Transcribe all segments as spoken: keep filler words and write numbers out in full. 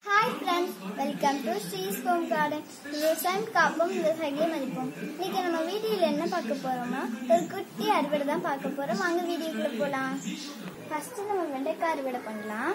Hi friends, welcome to Sri's Home Garden. விவசாயம் காப்போம், விவசாயிகளை மதிப்போம். இன்னைக்கு நம்ம வீடியோல என்ன பார்க்க போறோம்னா ஒரு குட்டி அறுவடை தான் பார்க்க போறோம். வாங்க வீடியோக்குள்ள போலாம். ஃபர்ஸ்ட் நம்ம வெண்டைக்காய் அறுவடை பண்ணலாம்.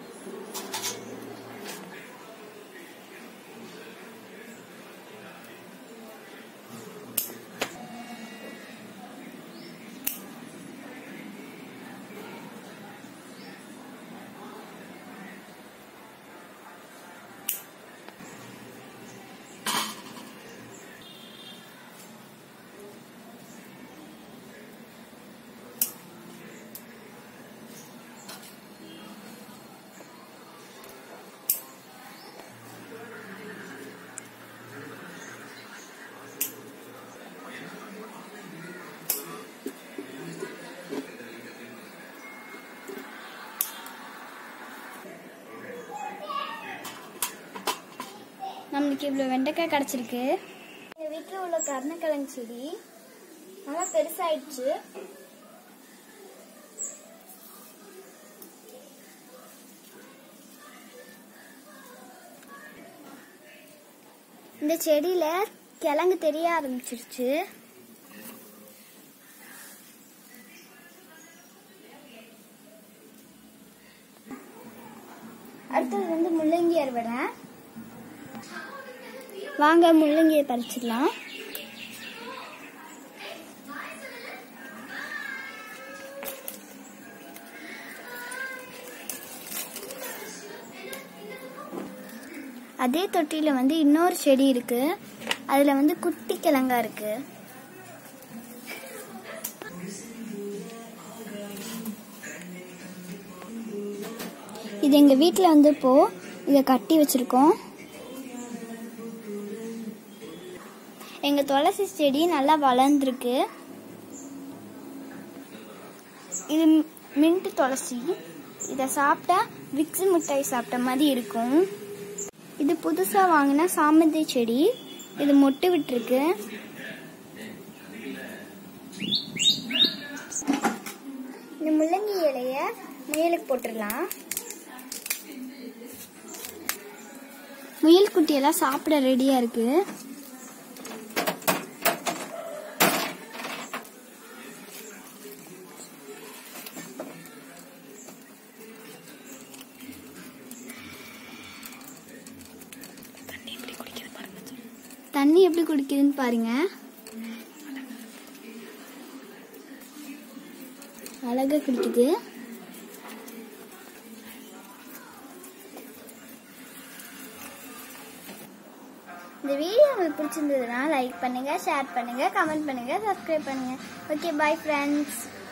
நம்மளுக்கு இவ்வளோ வெண்டைக்காய் கிடைச்சிருக்கு. எங்கள் வீட்டில் உள்ள கருணக்கிழங்கு செடி நல்லா பெருசாயிடுச்சு. இந்த செடியில கிழங்கு தெரிய ஆரம்பிச்சிருச்சு. அடுத்தது வந்து முள்ளங்கி அறுவடை. வாங்க முள்ளங்கியை பறிச்சிடலாம். அதே தொட்டியில வந்து இன்னொரு செடி இருக்கு. அதுல வந்து குட்டி கிழங்கா இருக்கு. இது எங்க வீட்டுல வந்து இப்போ இத கட்டி வச்சிருக்கோம். எங்க துளசி செடி நல்லா வளர்ந்துருக்கு. இது மின்ட் துளசி. இதை சாப்பிட்டா விக்ஸ் மிட்டாய் சாப்பிட்ட மாதிரி இருக்கும். இது புதுசா வாங்கின சாமந்தி செடி. இது மொட்டு விட்டுருக்கு. இந்த முள்ளங்கி இலைய முயலுக்கு போட்டுடலாம். முயல் குட்டியெல்லாம் சாப்பிட ரெடியா இருக்கு. தண்ணி எப்படி குடிக்குதுன்னு பாருங்க. அழகா குடிக்குது. இந்த வீடியோ உங்களுக்கு பிடிச்சிருந்ததுன்னா லைக் பண்ணுங்க, ஷேர் பண்ணுங்க, கமெண்ட் பண்ணுங்க, சப்ஸ்கிரைப் பண்ணுங்க. Okay, bye friends.